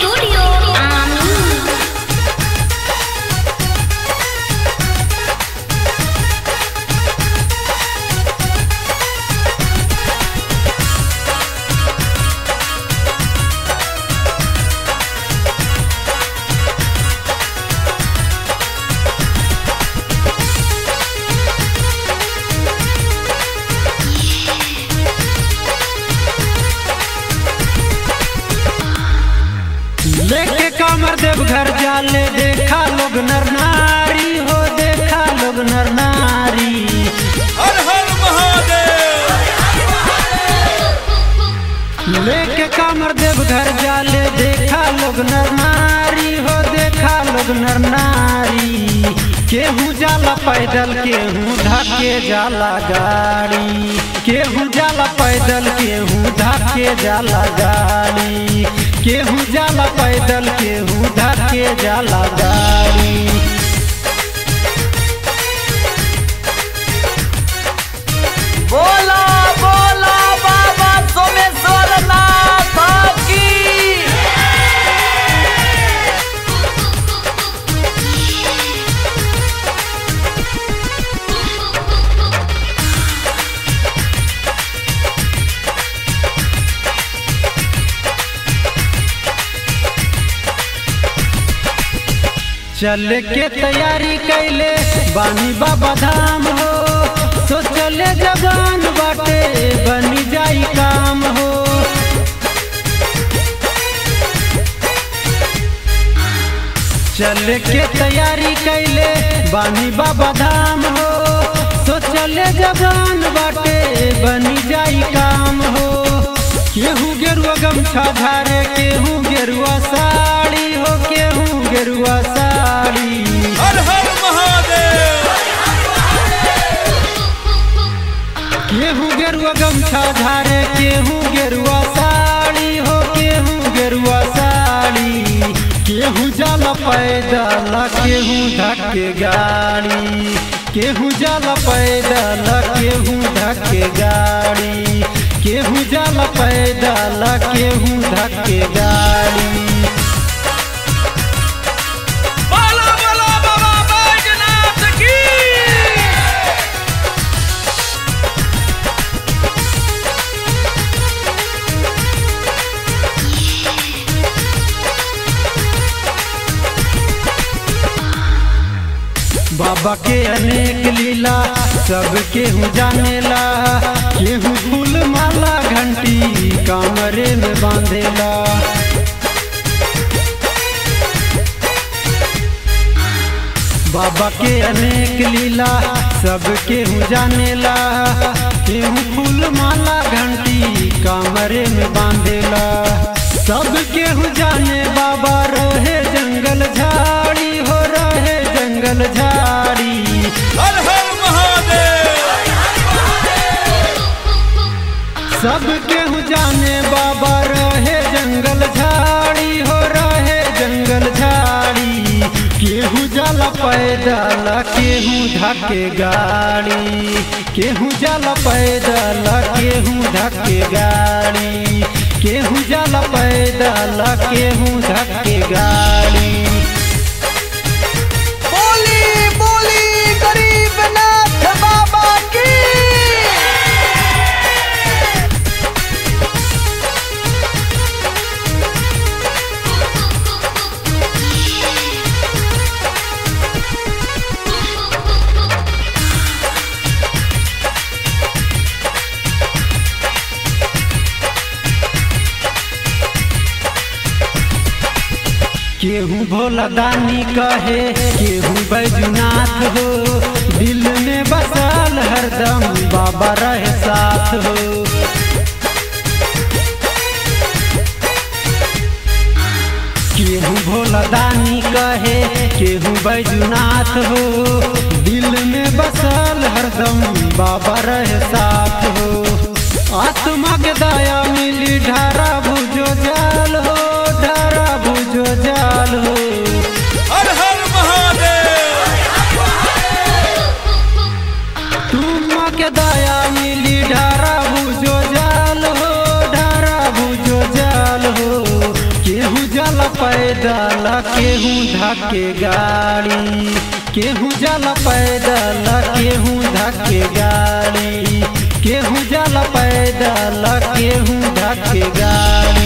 Studio आमी। लेके कमर देव घर जाले देखा लोग नर नारी हो, देखा लोग नर नारी। हर हर महादेव। लेके कमर देव घर जाले देखा लोग नर नारी हो, देखा लोग नर नारी। केहू जाला पैदल केहू धक्के जाला गाड़ी, केहू जाला पैदल केहू धक्के जाला गाड़ी, केहू जाला पैदल केहू धक्के जाला गाड़ी। बोला बोला बाबा सोमेश्वर नाथ की। चल के तैयारी कैले बानी बाबा धाम हो, तो चले जवान बाटे बनी जाई काम हो। चल के तैयारी कैले बानी बाबा धाम हो, तो चले जवान बाटे बनी जाई काम हो। केहू गेरुआ गमछा धारे केहू गेरुआ साड़ी हो, केहू गेरुआ साड़ी। हर हर महादेव। केहू गेरुआ गमछा धारे केहू गेरुआ साड़ी हो, केहू गेरुआ साड़ी। केहू जाला पैदल केहू धक्के गाड़ी, केहू जाला पैदल केहू धक्के गाड़ी, केहू जाला पैदल केहू धक्के गाड़ी। बोला बोला बाबा बैजनाथ की। बाबा के अनेक लीला सब केहू जानेला, केहू फूल माला घंटी कामरे में बांधेला। बाबा के अनेक लीला सब केहू जानेला, केहू फूल माला घंटी कामरे में बांधेला। सब केहू जाने बाबा रहे जंगल झाड़ी हो, रहे जंगल झाड़ी। हर हर महादेव। सब केहू जाने बाबा रहे जंगल झाड़ी हो, रहे जंगल झाड़ी। केहू जाला पैदल केहू धक्के गाड़ी, केहू जाला पैदल केहू धक्के गाड़ी, केहू जाला पैदल केहू धक्के गाड़ी। बोली बोली गरीबनाथ बाबा की। केहू भोला दानी कहे केहू बैजनाथ हो, दिल में बसल हरदम बाबा रहे साथ हो। केहू भोला दानी कहे केहू बैजनाथ हो, दिल में बसल हरदम बाबा रहे साथ हो। आत्मा के दया मिली ढारा भुजो जाल हो, ढारा भुजो जाल हो। हर हर महादेव। तुम के दया मिली ढारा भुजो जाल हो, ढारा भुजो जाल हो। केहू जाला पैदल केहू धक्के गाड़ी, केहू जाला पैदल केहू धक्के गाड़ी, केहू जाला पैदल केहू धक्के गाड़ी।